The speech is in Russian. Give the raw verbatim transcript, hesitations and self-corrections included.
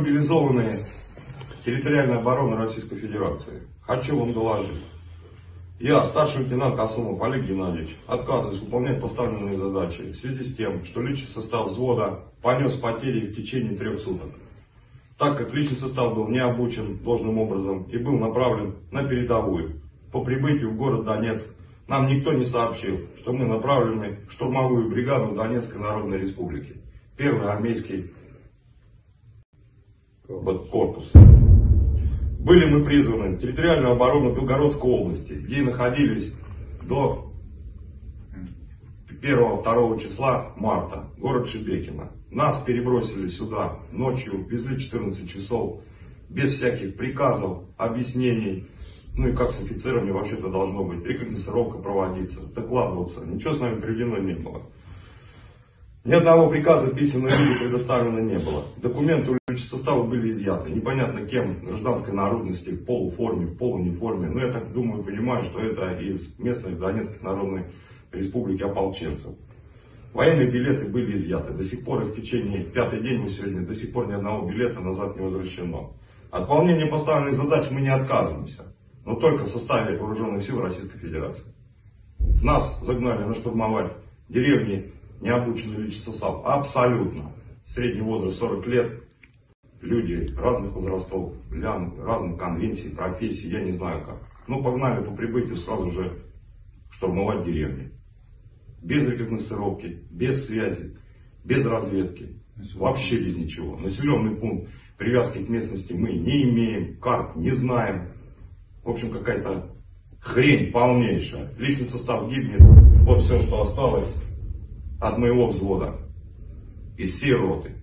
Мобилизованные территориальной обороны Российской Федерации. Хочу вам доложить. Я, старший лейтенант Касумов Олег Геннадьевич, отказываюсь выполнять поставленные задачи в связи с тем, что личный состав взвода понес потери в течение трех суток, так как личный состав был не обучен должным образом и был направлен на передовую. По прибытию в город Донецк нам никто не сообщил, что мы направлены в штурмовую бригаду Донецкой Народной Республики, первый армейский корпус. Были мы призваны в территориальную оборону Белгородской области, где и находились до первого-второго числа марта, город Шебекино. Нас перебросили сюда ночью, везли четырнадцать часов, без всяких приказов, объяснений. Ну и как с офицерами вообще-то должно быть, рекогносцировка проводиться, докладываться. Ничего с нами приведено не было. Ни одного приказа в письменном виде предоставлено не было. Документы у состава были изъяты. Непонятно кем, гражданской народности, в полуформе, в полуниформе. Но я так думаю, понимаю, что это из местных Донецкой Народной Республики ополченцев. Военные билеты были изъяты. До сих пор их в течение пятый день мы сегодня, до сих пор ни одного билета назад не возвращено. От выполнения поставленных задач мы не отказываемся, но только в составе вооруженных сил Российской Федерации. Нас загнали на штурмовать деревни, необученный личный состав, абсолютно. Средний возраст сорок лет, люди разных возрастов, разных конвенций, профессий, я не знаю как. Ну, погнали по прибытию сразу же штурмовать деревни. Без рекогносцировки, без связи, без разведки, вообще без ничего. Населенный пункт привязки к местности мы не имеем, карт не знаем. В общем, какая-то хрень полнейшая. Личный состав гибнет, вот все, что осталось от моего взвода, из всей роты.